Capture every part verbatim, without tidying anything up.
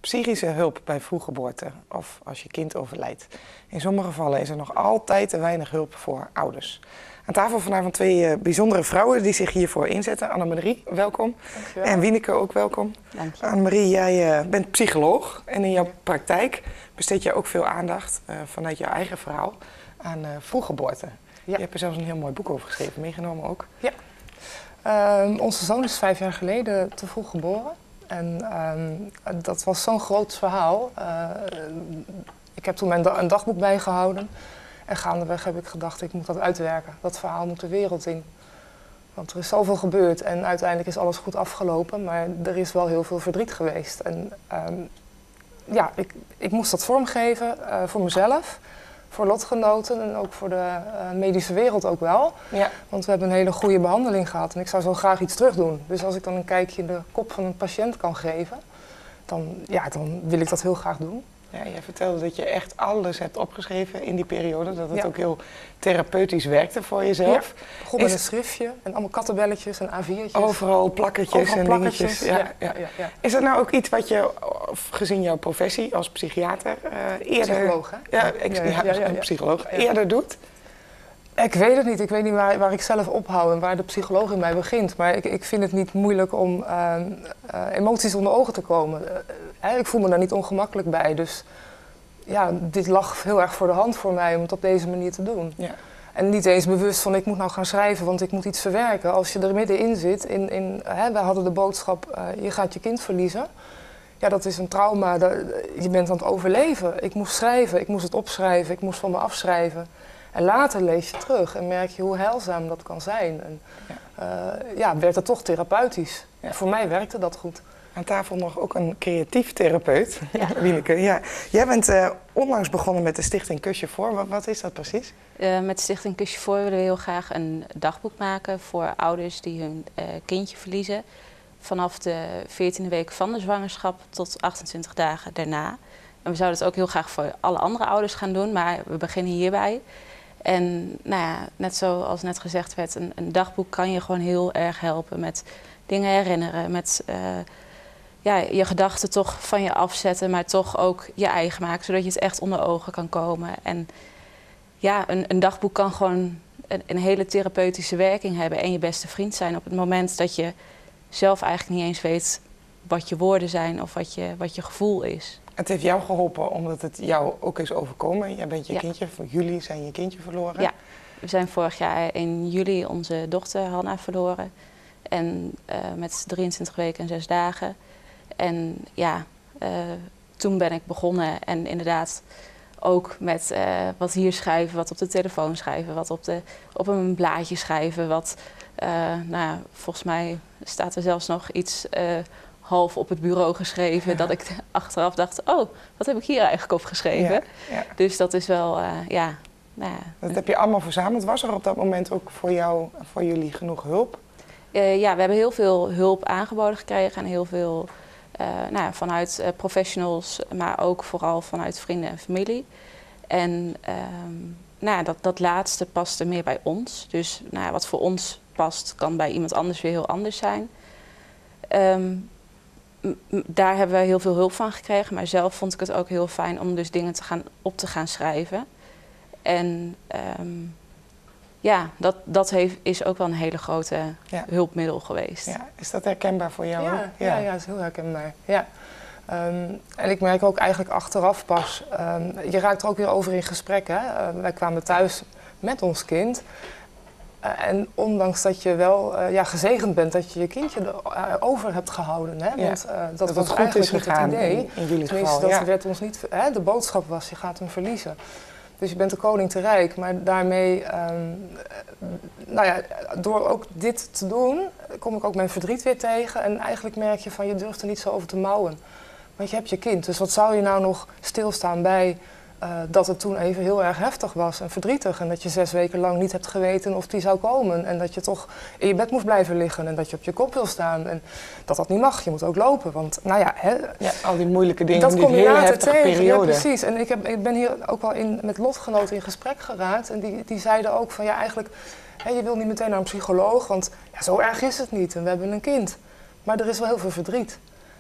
psychische hulp bij vroeggeboorte of als je kind overlijdt. In sommige gevallen is er nog altijd te weinig hulp voor ouders. Aan tafel vanavond twee uh, bijzondere vrouwen die zich hiervoor inzetten. Annemarie, welkom. Dankjewel. En Wieneke, ook welkom. Dank je. Annemarie, jij uh, bent psycholoog en in jouw praktijk besteed je ook veel aandacht uh, vanuit jouw eigen verhaal aan uh, vroeggeboorte. Ja. Je hebt er zelfs een heel mooi boek over geschreven, meegenomen ook. Ja. Uh, onze zoon is vijf jaar geleden te vroeg geboren. En uh, dat was zo'n groot verhaal. Uh, ik heb toen mijn da een dagboek bijgehouden. En gaandeweg heb ik gedacht, ik moet dat uitwerken. Dat verhaal moet de wereld in. Want er is zoveel gebeurd en uiteindelijk is alles goed afgelopen. Maar er is wel heel veel verdriet geweest. En um, ja, ik, ik moest dat vormgeven uh, voor mezelf, voor lotgenoten en ook voor de uh, medische wereld ook wel. Ja. Want we hebben een hele goede behandeling gehad en ik zou zo graag iets terug doen. Dus als ik dan een kijkje in de kop van een patiënt kan geven, dan, ja, dan wil ik dat heel graag doen. Ja, jij vertelde dat je echt alles hebt opgeschreven in die periode. Dat het ja. ook heel therapeutisch werkte voor jezelf. Ja, begon met een schriftje en allemaal kattenbelletjes en A viertjes. Overal plakketjes Overal en plakketjes. dingetjes. Ja, ja. Ja, ja, ja. Is dat nou ook iets wat je, gezien jouw professie als psychiater, uh, eerder... Psycholoog, hè? Ja, ik, ja, ja, ja, ja, ja, ja. psycholoog. Ja. Eerder doet? Ik weet het niet. Ik weet niet waar, waar ik zelf ophoud en waar de psycholoog in mij begint. Maar ik, ik vind het niet moeilijk om uh, uh, emoties onder ogen te komen. Uh, ik voel me daar niet ongemakkelijk bij. Dus ja, dit lag heel erg voor de hand voor mij om het op deze manier te doen. Ja. En niet eens bewust van ik moet nou gaan schrijven, want ik moet iets verwerken. Als je er middenin zit, in, in, hè, wij hadden de boodschap, uh, je gaat je kind verliezen. Ja, dat is een trauma. Dat, je bent aan het overleven. Ik moest schrijven, ik moest het opschrijven, ik moest van me afschrijven. En later lees je terug en merk je hoe heilzaam dat kan zijn. En ja, uh, ja werd het toch therapeutisch. Ja. Voor mij werkte dat goed. Aan tafel nog ook een creatief therapeut, ja. Wieneke. Ja. Jij bent uh, onlangs begonnen met de Stichting Kusje Voor. Wat, wat is dat precies? Uh, met de Stichting Kusje Voor willen we heel graag een dagboek maken voor ouders die hun uh, kindje verliezen. Vanaf de veertiende week van de zwangerschap tot achtentwintig dagen daarna. En we zouden het ook heel graag voor alle andere ouders gaan doen, maar we beginnen hierbij. En nou ja, net zoals net gezegd werd, een, een dagboek kan je gewoon heel erg helpen met dingen herinneren, met uh, ja, je gedachten toch van je afzetten, maar toch ook je eigen maken, zodat je het echt onder ogen kan komen. En ja, een, een dagboek kan gewoon een, een hele therapeutische werking hebben en je beste vriend zijn op het moment dat je zelf eigenlijk niet eens weet wat je woorden zijn of wat je, wat je gevoel is. Het heeft jou geholpen omdat het jou ook is overkomen. Jij bent je ja. kindje, jullie zijn je kindje verloren. Ja, we zijn vorig jaar in juli onze dochter Hanna verloren. En uh, met drieëntwintig weken en zes dagen. En ja, uh, toen ben ik begonnen en inderdaad ook met uh, wat hier schrijven, wat op de telefoon schrijven, wat op, de, op een blaadje schrijven. Wat, uh, nou, volgens mij staat er zelfs nog iets uh, half op het bureau geschreven, ja. dat ik achteraf dacht, oh, wat heb ik hier eigenlijk op geschreven? Ja, ja. Dus dat is wel, uh, ja, nou ja. Dat heb je allemaal verzameld. Was er op dat moment ook voor jou, voor jullie genoeg hulp? Uh, ja, we hebben heel veel hulp aangeboden gekregen en heel veel uh, nou ja, vanuit uh, professionals, maar ook vooral vanuit vrienden en familie. En um, nou ja, dat, dat laatste paste meer bij ons. Dus nou ja, wat voor ons past, kan bij iemand anders weer heel anders zijn. Um, daar hebben we heel veel hulp van gekregen, maar zelf vond ik het ook heel fijn om dus dingen te gaan, op te gaan schrijven. En um, ja, dat, dat heeft, is ook wel een hele grote ja. hulpmiddel geweest. Ja. Is dat herkenbaar voor jou? Ja, ja. ja, ja dat is heel herkenbaar. Ja. Um, en ik merk ook eigenlijk achteraf pas, um, je raakt er ook weer over in gesprek. Hè? Uh, wij kwamen thuis met ons kind. Uh, en ondanks dat je wel uh, ja, gezegend bent dat je je kindje erover hebt gehouden. Hè? Ja. Want uh, dat, dat was goed eigenlijk is niet gegaan het idee. In, in jullie Tenminste, geval, dat ja. werd ons niet. Hè? De boodschap was, je gaat hem verliezen. Dus je bent de koning te rijk, maar daarmee, um, nou ja, door ook dit te doen, kom ik ook mijn verdriet weer tegen. En eigenlijk merk je van, je durft er niet zo over te mouwen. Want je hebt je kind, dus wat zou je nou nog stilstaan bij uh, dat het toen even heel erg heftig was en verdrietig. En dat je zes weken lang niet hebt geweten of die zou komen. En dat je toch in je bed moest blijven liggen en dat je op je kop wil staan. En dat dat niet mag, je moet ook lopen. Want nou ja, hè, ja al die moeilijke dingen, dat die kom je hele later heftige tegen. periode. Ja, precies. En ik, heb, ik ben hier ook wel in, met lotgenoten in gesprek geraakt. En die, die zeiden ook van ja, eigenlijk, hè, je wil niet meteen naar een psycholoog. Want ja, zo erg is het niet en we hebben een kind. Maar er is wel heel veel verdriet.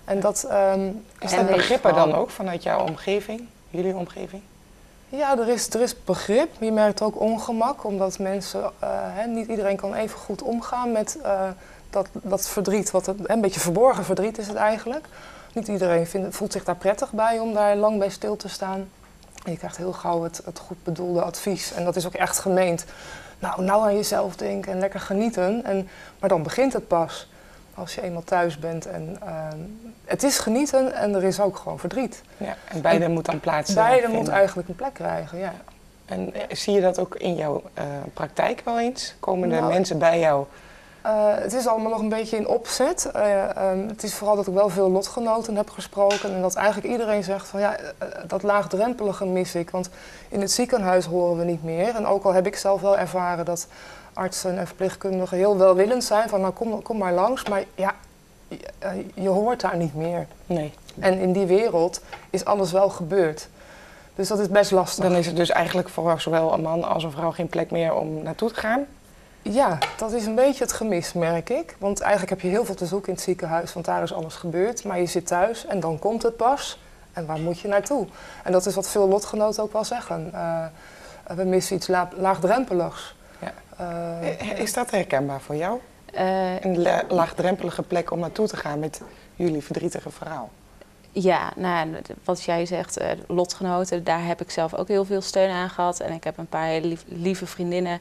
En dat, um, is en dat begrip er dan vooral... ook vanuit jouw omgeving, jullie omgeving? Ja, er is, er is begrip. Je merkt ook ongemak, omdat mensen, uh, hè, niet iedereen kan even goed omgaan met uh, dat, dat verdriet, wat het, een beetje verborgen verdriet is het eigenlijk. Niet iedereen vindt, voelt zich daar prettig bij om daar lang bij stil te staan. En je krijgt heel gauw het, het goed bedoelde advies. En dat is ook echt gemeend. Nou, nou aan jezelf denken en lekker genieten. En, maar dan begint het pas. Als je eenmaal thuis bent. En, uh, het is genieten en er is ook gewoon verdriet. Ja, en beide en moet dan plaats Beide vinden. moet eigenlijk een plek krijgen, ja. En zie je dat ook in jouw uh, praktijk wel eens? Komen er Nou, mensen bij jou? Uh, het is allemaal nog een beetje in opzet. Uh, um, het is vooral dat ik wel veel lotgenoten heb gesproken. En dat eigenlijk iedereen zegt van ja, uh, dat laagdrempelige mis ik. Want in het ziekenhuis horen we niet meer. En ook al heb ik zelf wel ervaren dat artsen en verpleegkundigen heel welwillend zijn. Van nou kom, kom maar langs. Maar ja, je, uh, je hoort daar niet meer. Nee. En in die wereld is alles wel gebeurd. Dus dat is best lastig. Dan is het dus eigenlijk voor zowel een man als een vrouw geen plek meer om naartoe te gaan? Ja, dat is een beetje het gemis, merk ik. Want eigenlijk heb je heel veel te zoeken in het ziekenhuis, want daar is alles gebeurd. Maar je zit thuis en dan komt het pas. En waar moet je naartoe? En dat is wat veel lotgenoten ook wel zeggen. Uh, we missen iets la laagdrempeligs. Ja. Uh, is dat herkenbaar voor jou? Uh, een la laagdrempelige plek om naartoe te gaan met jullie verdrietige verhaal? Ja, nou, wat jij zegt, uh, lotgenoten, daar heb ik zelf ook heel veel steun aan gehad. En ik heb een paar hele lief, lieve vriendinnen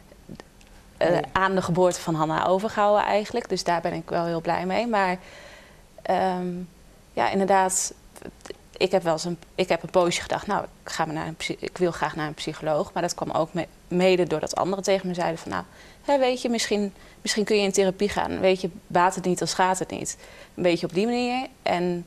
uh, ja. aan de geboorte van Hanna overgehouden eigenlijk. Dus daar ben ik wel heel blij mee. Maar um, ja, inderdaad, ik heb wel eens een, ik heb een poosje gedacht, nou, ik, ga maar naar een, ik wil graag naar een psycholoog. Maar dat kwam ook me, mede doordat anderen tegen me zeiden van, nou, hè, weet je, misschien, misschien kun je in therapie gaan. Weet je, baat het niet, dan schaadt het niet. Een beetje op die manier. En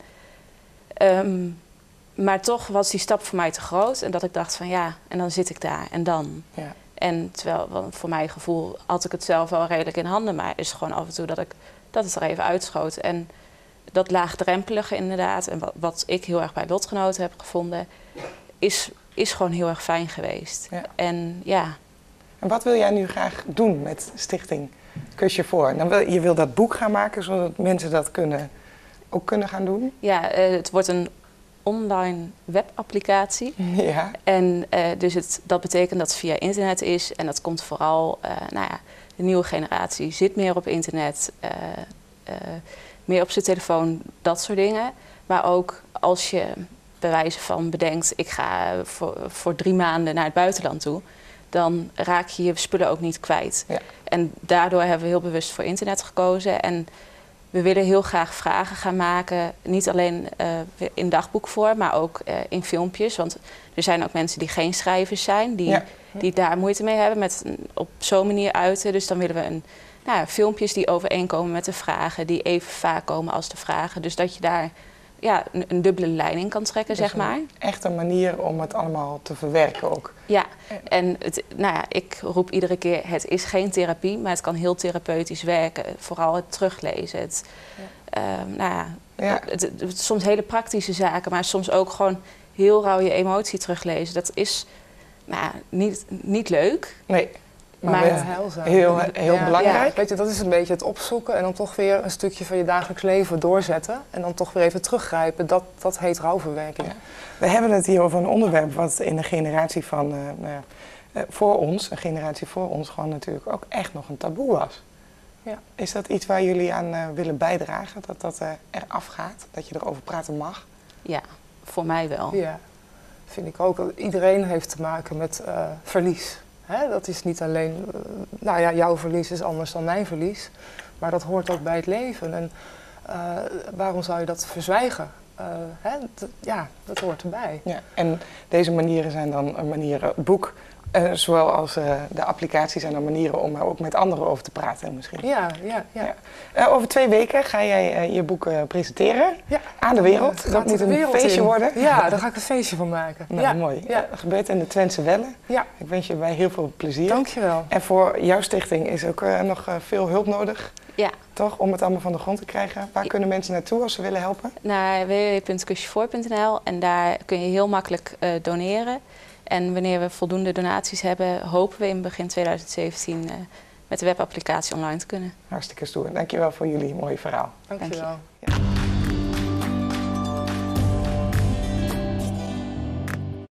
Um, maar toch was die stap voor mij te groot. En dat ik dacht van ja, en dan zit ik daar en dan. Ja. En terwijl, want voor mijn gevoel had ik het zelf wel redelijk in handen. Maar is gewoon af en toe dat, ik, dat het er even uitschoot. En dat laagdrempelige inderdaad. En wat, wat ik heel erg bij lotgenoten heb gevonden. Is, is gewoon heel erg fijn geweest. Ja. En ja. En wat wil jij nu graag doen met Stichting Kus je voor? Dan wil, je wil dat boek gaan maken zodat mensen dat kunnen... ook kunnen gaan doen? Ja, uh, het wordt een online webapplicatie. Ja. En uh, dus het, dat betekent dat het via internet is. En dat komt vooral, uh, nou ja, de nieuwe generatie zit meer op internet. Uh, uh, meer op zijn telefoon, dat soort dingen. Maar ook als je bij wijze van bedenkt, ik ga voor, voor drie maanden naar het buitenland toe. Dan raak je je spullen ook niet kwijt. Ja. En daardoor hebben we heel bewust voor internet gekozen. En we willen heel graag vragen gaan maken, niet alleen uh, in dagboekvorm, maar ook uh, in filmpjes. Want er zijn ook mensen die geen schrijvers zijn, die, ja. die daar moeite mee hebben met op zo'n manier uiten. Dus dan willen we een, nou ja, filmpjes die overeenkomen met de vragen, die even vaak komen als de vragen. Dus dat je daar ja, een, een dubbele lijn in kan trekken, dus zeg maar. Echt een manier om het allemaal te verwerken ook. Ja, en het, nou ja, ik roep iedere keer, het is geen therapie, maar het kan heel therapeutisch werken. Vooral het teruglezen. Het, ja. Uh, nou ja, ja. Het, het, het, soms hele praktische zaken, maar soms ook gewoon heel rauw je emotie teruglezen. Dat is nou, niet, niet leuk. Nee. Maar, maar heilzaam. Heel, heel ja, belangrijk. Ja, weet je, dat is een beetje het opzoeken en dan toch weer een stukje van je dagelijks leven doorzetten. En dan toch weer even teruggrijpen. Dat, dat heet rouwverwerking. Ja. We hebben het hier over een onderwerp wat in de generatie van uh, nou ja, uh, voor ons, een generatie voor ons, gewoon natuurlijk ook echt nog een taboe was. Ja. Is dat iets waar jullie aan uh, willen bijdragen? Dat dat uh, eraf gaat? Dat je erover praten mag? Ja, voor mij wel. Ja, vind ik ook. Iedereen heeft te maken met uh, verlies. Hè, dat is niet alleen, uh, nou ja, jouw verlies is anders dan mijn verlies. Maar dat hoort ook bij het leven. En uh, waarom zou je dat verzwijgen? Uh, hè, ja, dat hoort erbij. Ja, en deze manieren zijn dan manieren, het boek, uh, zowel als uh, de applicatie zijn dan manieren om er ook met anderen over te praten misschien. Ja, ja, ja. ja. Uh, over twee weken ga jij uh, je boek uh, presenteren ja. aan de wereld. Uh, dat moet een wereld feestje in. worden. Ja, daar ga ik een feestje van maken. Nou, ja. mooi. Ja. Dat gebeurt in de Twentse Welle. Ja. Ik wens je bij heel veel plezier. Dankjewel. En voor jouw stichting is ook uh, nog uh, veel hulp nodig. Ja. Toch? Om het allemaal van de grond te krijgen. Waar kunnen mensen naartoe als ze willen helpen? Naar w w w punt kus je voor punt n l en daar kun je heel makkelijk uh, doneren. En wanneer we voldoende donaties hebben, hopen we in begin tweeduizend zeventien uh, met de webapplicatie online te kunnen. Hartstikke stoer. Dankjewel voor jullie mooie verhaal. Dankjewel. Dank je.